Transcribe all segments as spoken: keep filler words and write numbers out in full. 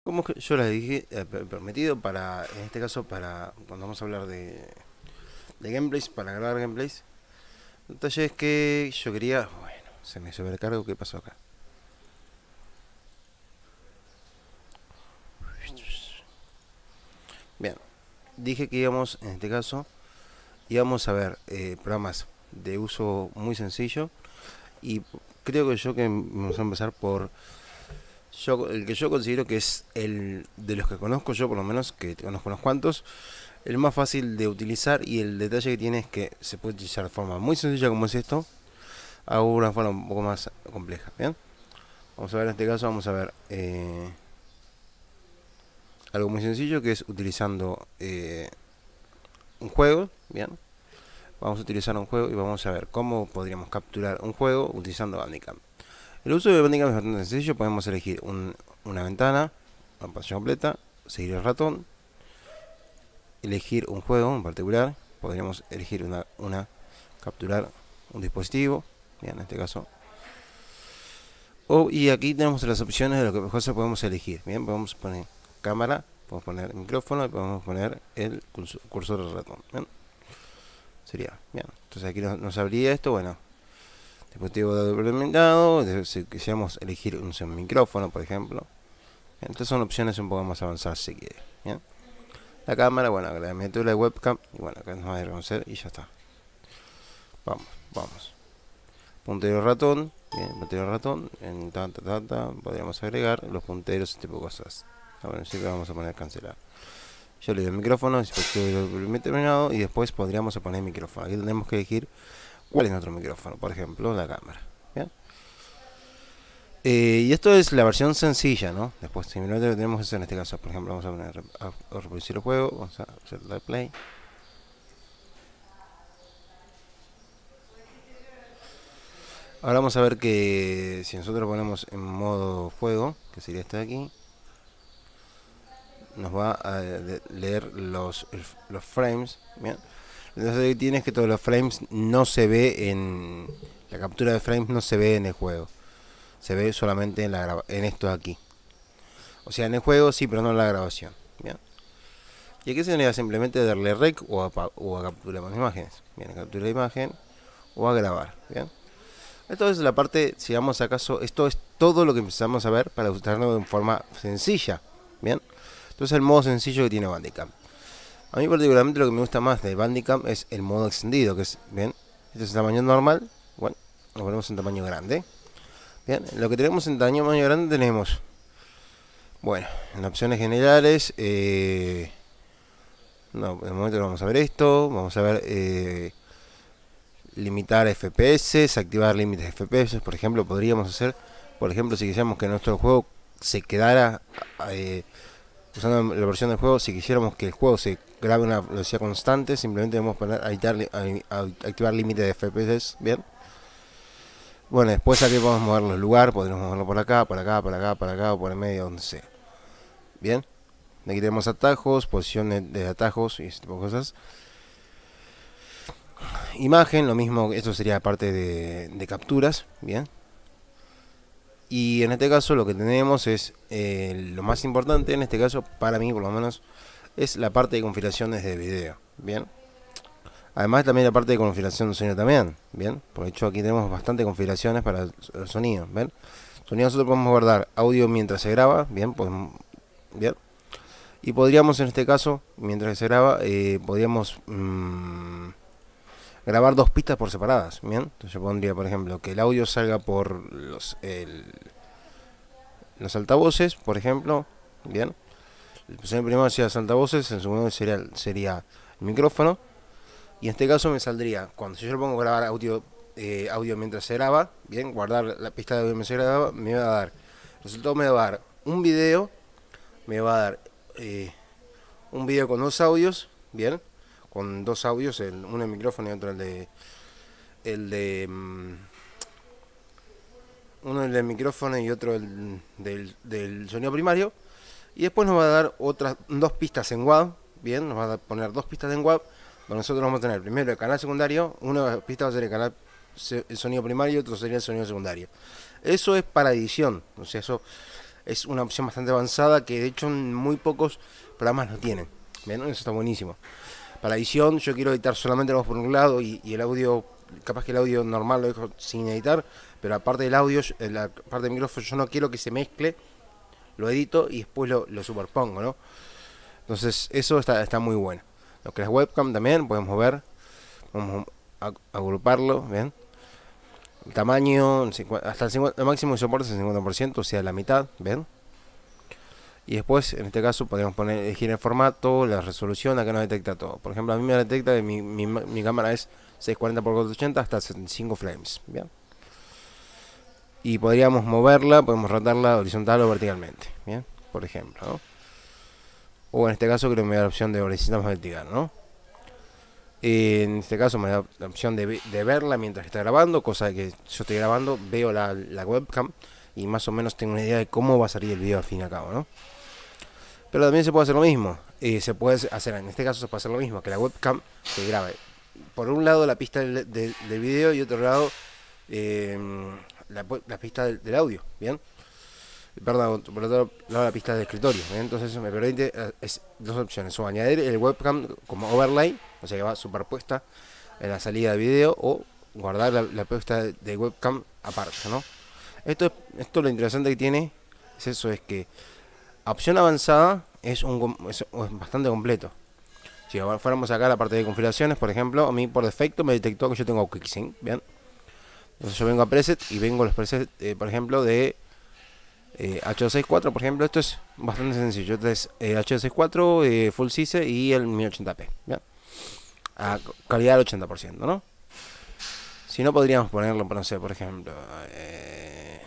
Como que yo les dije, eh, permitido para, en este caso, para cuando vamos a hablar de, de gameplays, para grabar gameplays. El detalle es que yo quería, bueno, se me sobrecargo, ¿qué pasó acá? Bien, dije que íbamos, en este caso, íbamos a ver eh, programas de uso muy sencillo y creo que yo que vamos a empezar por yo, el que yo considero que es el de los que conozco yo, por lo menos, que conozco unos cuantos, el más fácil de utilizar, y el detalle que tiene es que se puede utilizar de forma muy sencilla como es esto a una forma un poco más compleja. Bien, vamos a ver en este caso, vamos a ver eh, algo muy sencillo que es utilizando eh, un juego. Bien, vamos a utilizar un juego y vamos a ver cómo podríamos capturar un juego utilizando Bandicam. El uso de Bandicam es bastante sencillo. Podemos elegir un, una ventana, una pantalla completa, seguir el ratón, elegir un juego en particular. Podríamos elegir una, una capturar un dispositivo, bien, en este caso. Oh, y aquí tenemos las opciones de lo que mejor podemos elegir. Bien, podemos poner cámara, podemos poner micrófono y podemos poner el cursor del ratón. Bien, sería bien. Entonces aquí nos, nos abriría esto. Bueno, dispositivo implementado. Si quisiéramos elegir un, un micrófono, por ejemplo. Bien, estas son opciones un poco más avanzadas si quiere. Bien, la cámara, bueno, la miniatura de webcam. Y bueno, acá nos va a reconocer y ya está. Vamos, vamos. Puntero ratón. Bien, puntero ratón. En tanta, tanta. Podríamos agregar los punteros, este tipo de cosas. Bueno, siempre vamos a poner cancelar. Yo le doy el micrófono, dispositivo terminado. Y después podríamos poner micrófono. Aquí tenemos que elegir cuál es nuestro micrófono. Por ejemplo, la cámara. Bien. Eh, y esto es la versión sencilla, ¿no? Después, simplemente tenemos que hacer en este caso. Por ejemplo, vamos a poner a, a reproducir el juego. Vamos a hacer la play. Ahora vamos a ver que si nosotros ponemos en modo juego, que sería este de aquí, nos va a leer los, los frames. Bien. Entonces lo que tiene es que todos los frames no se ve en la captura de frames, no se ve en el juego, se ve solamente en, la, en esto de aquí. O sea, en el juego sí, pero no en la grabación. Bien. Y aquí se sería simplemente darle rec o a, o a capturar más imágenes. Bien, a capturar la imagen o a grabar. Bien. Esto es la parte, si vamos acaso, esto es todo lo que empezamos a ver para usarlo de forma sencilla. Bien. Entonces el modo sencillo que tiene Bandicam. A mí particularmente lo que me gusta más de Bandicam es el modo extendido, que es, bien, este es el tamaño normal. Bueno, lo ponemos en tamaño grande. Bien, lo que tenemos en tamaño grande tenemos, bueno, en las opciones generales, eh, no, de momento vamos a ver esto, vamos a ver eh, limitar F P S, activar límites de F P S, por ejemplo, podríamos hacer, por ejemplo, si quisiéramos que nuestro juego se quedara, eh, usando la versión del juego, si quisiéramos que el juego se grabe una velocidad constante, simplemente debemos poner a, editar, a, a activar límites de F P S, bien. Bueno, después aquí podemos moverlo el lugar, podemos moverlo por acá, por acá, por acá, por acá o por el medio, donde sea. Bien, aquí tenemos atajos, posiciones de atajos y ese tipo de cosas. Imagen, lo mismo, esto sería parte de, de capturas, bien. Y en este caso lo que tenemos es, eh, lo más importante en este caso, para mí por lo menos, es la parte de configuraciones de video, bien. Además también la parte de configuración de sonido también, bien. Por hecho aquí tenemos bastante configuraciones para el sonido, ¿ven? Sonido nosotros podemos guardar audio mientras se graba, bien, podemos, bien. Y podríamos en este caso, mientras se graba, eh, podríamos mmm, grabar dos pistas por separadas, bien. Entonces yo pondría, por ejemplo, que el audio salga por los, el, los altavoces, por ejemplo, bien. Pues en el primero sería los altavoces, en el segundo sería, sería el micrófono. Y en este caso me saldría, cuando yo lo pongo a grabar audio, eh, audio mientras se graba, bien, guardar la pista de audio mientras se graba, me va a dar, el resultado me va a dar un video, me va a dar eh, un video con dos audios, bien, con dos audios, el, uno el micrófono y otro el de, el de, um, uno el del micrófono y otro el del, del sonido primario, y después nos va a dar otras dos pistas en W A V, bien, nos va a poner dos pistas en W A V. Bueno, nosotros vamos a tener primero el canal secundario, una pista va a ser el canal el sonido primario y otro sería el sonido secundario. Eso es para edición, o sea, eso es una opción bastante avanzada que de hecho muy pocos programas lo tienen. Bien, eso está buenísimo. Para edición yo quiero editar solamente la voz por un lado y, y el audio, capaz que el audio normal lo dejo sin editar, pero aparte del audio, la parte del micrófono yo no quiero que se mezcle, lo edito y después lo, lo superpongo, ¿no? Entonces eso está, está muy bueno. Lo que es webcam también podemos ver, vamos a agruparlo, ¿bien? El tamaño, hasta el, cincuenta, el máximo de soporte es el cincuenta por ciento, o sea, la mitad, ¿ven? Y después, en este caso, podemos poner, elegir el formato, la resolución, acá nos detecta todo. Por ejemplo, a mí me detecta que mi, mi, mi cámara es seiscientos cuarenta por cuatrocientos ochenta hasta setenta y cinco frames, ¿bien? Y podríamos moverla, podemos rotarla horizontal o verticalmente, ¿bien? Por ejemplo, ¿no? O en este caso creo que me da la opción de horizontal más vertical, ¿no? En este caso me da la opción de, de verla mientras está grabando, cosa de que yo estoy grabando, veo la, la webcam y más o menos tengo una idea de cómo va a salir el video al fin y al cabo, ¿no? Pero también se puede hacer lo mismo, eh, se puede hacer, en este caso se puede hacer lo mismo, que la webcam se grabe por un lado la pista del, del, del video y otro lado eh, la, la pista del, del audio, ¿bien? Perdón, por otro lado la pista de escritorio, ¿bien? Entonces eso me permite es, dos opciones, o añadir el webcam como overlay, o sea que va superpuesta en la salida del video, o guardar la, la pista de, de webcam aparte, ¿no? Esto, esto lo interesante que tiene es eso, es que opción avanzada es, un, es, es bastante completo. Si fuéramos acá a la parte de configuraciones, por ejemplo, a mí por defecto me detectó que yo tengo QuickSync, ¿bien? Entonces yo vengo a preset y vengo a los presets, eh, por ejemplo, de eh, H doscientos sesenta y cuatro, por ejemplo. Esto es bastante sencillo. Este es eh, H doscientos sesenta y cuatro, eh, Full S I S E y el mil ochenta p, ¿bien? A calidad del ochenta por ciento, ¿no? Si no, podríamos ponerlo, no sé, por ejemplo... Eh,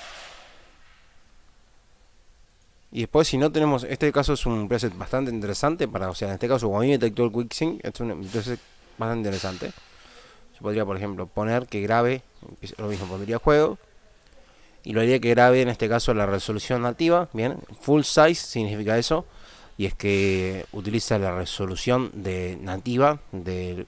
Y después, si no tenemos, este caso es un preset bastante interesante para, o sea, en este caso, como a mí me detectó el QuickSync, es un preset bastante interesante. Yo podría, por ejemplo, poner que grabe, lo mismo, pondría juego, y lo haría que grabe, en este caso, la resolución nativa, bien, full size significa eso, y es que utiliza la resolución de nativa de...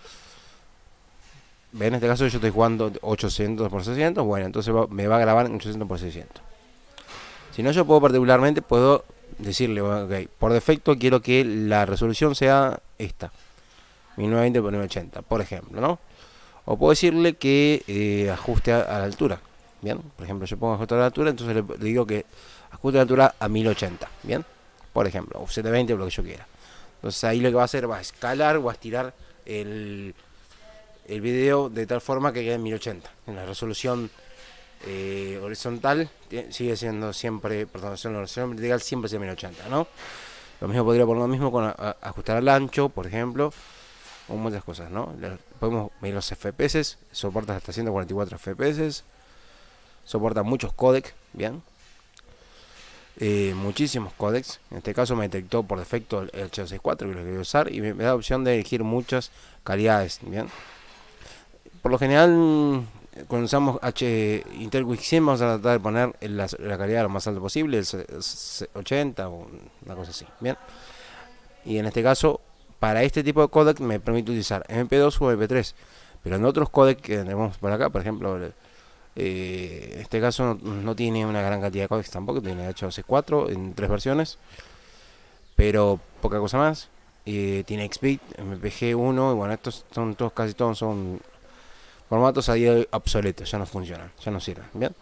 En este caso yo estoy jugando ochocientos por seiscientos, bueno, entonces va, me va a grabar en ochocientos por seiscientos. Si no, yo puedo particularmente, puedo decirle, ok, por defecto quiero que la resolución sea esta, mil novecientos veinte por mil ochenta, por ejemplo, ¿no? O puedo decirle que eh, ajuste a, a la altura, ¿bien? Por ejemplo, yo pongo ajuste a la altura, entonces le, le digo que ajuste la altura a mil ochenta, ¿bien? Por ejemplo, o setecientos veinte o lo que yo quiera. Entonces ahí lo que va a hacer va a escalar o a estirar el, el video de tal forma que quede en mil ochenta, en la resolución Eh, horizontal sigue siendo siempre, perdón, la resolución vertical siempre es mil ochenta, ¿no? Lo mismo podría poner lo mismo con a, a, ajustar al ancho, por ejemplo, o muchas cosas, ¿no? Le, podemos medir los F P S, soporta hasta ciento cuarenta y cuatro F P S, soporta muchos codecs, bien, eh, muchísimos codecs. En este caso me detectó por defecto el H doscientos sesenta y cuatro que lo quería usar y me, me da opción de elegir muchas calidades, bien. Por lo general, cuando usamos H Intel QuickSync vamos a tratar de poner la, la calidad lo más alta posible, el ochenta o una cosa así, bien. Y en este caso, para este tipo de codec me permite utilizar M P dos o M P tres, pero en otros codecs que tenemos por acá, por ejemplo, eh, en este caso no, no tiene una gran cantidad de codecs tampoco, tiene H doscientos sesenta y cuatro en tres versiones, pero poca cosa más. Eh, tiene X B I T, M P G uno, y bueno, estos son todos, casi todos son formatos a día de hoy obsoletos, ya no funcionan, ya no sirven, ¿bien?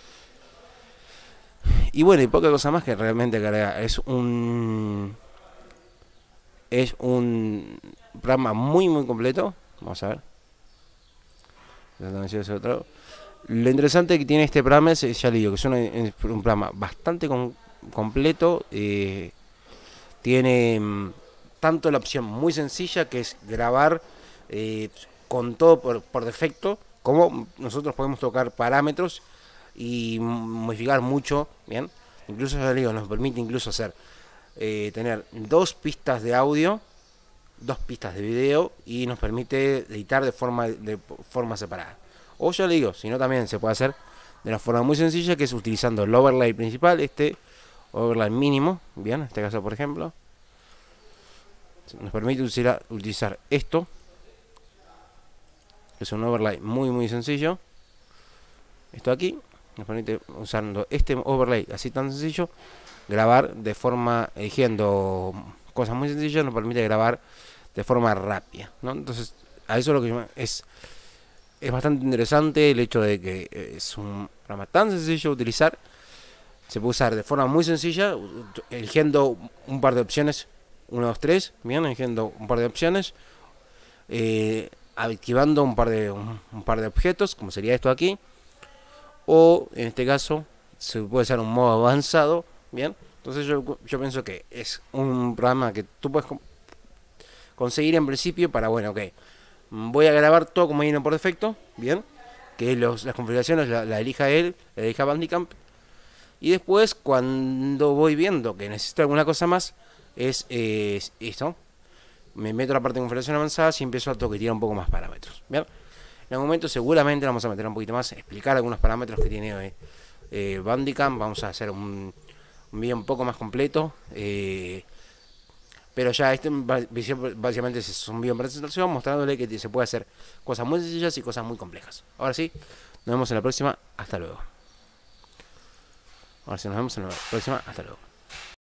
Y bueno, y poca cosa más que realmente agregar. Es un... Es un programa muy muy completo. Vamos a ver. Lo interesante que tiene este programa es, ya le digo, que es un, es un programa bastante com completo. Eh, tiene um, tanto la opción muy sencilla, que es grabar eh, con todo por, por defecto, como nosotros podemos tocar parámetros y modificar mucho, bien. Incluso ya digo, nos permite incluso hacer eh, tener dos pistas de audio, dos pistas de video, y nos permite editar de forma de forma separada. O ya le digo, si no, también se puede hacer de una forma muy sencilla, que es utilizando el overlay principal, este overlay mínimo, bien, en este caso por ejemplo nos permite utilizar, utilizar esto, que es un overlay muy muy sencillo. Esto aquí, nos permite, usando este overlay así tan sencillo, grabar de forma, eligiendo cosas muy sencillas, nos permite grabar de forma rápida, ¿no? Entonces, a eso lo que yo, es es bastante interesante el hecho de que es un programa tan sencillo de utilizar. Se puede usar de forma muy sencilla, eligiendo un par de opciones, uno, dos, tres, bien, eligiendo un par de opciones, eh, activando un par de un, un par de objetos, como sería esto aquí, o en este caso se puede usar un modo avanzado, bien. Entonces yo, yo pienso que es un programa que tú puedes conseguir en principio para, bueno, ok, voy a grabar todo como viene por defecto, bien, que los, las configuraciones la, la elija él, la elija Bandicam, y después cuando voy viendo que necesito alguna cosa más, es eh, esto, me meto a la parte de configuración avanzada y empiezo a toquetear un poco más parámetros, bien. En algún momento seguramente vamos a meter un poquito más, explicar algunos parámetros que tiene eh, eh, Bandicam, vamos a hacer un, un video un poco más completo, eh, pero ya este básicamente es un video de presentación mostrándole que se puede hacer cosas muy sencillas y cosas muy complejas. Ahora sí, nos vemos en la próxima, hasta luego. Ahora sí, nos vemos en la próxima, hasta luego.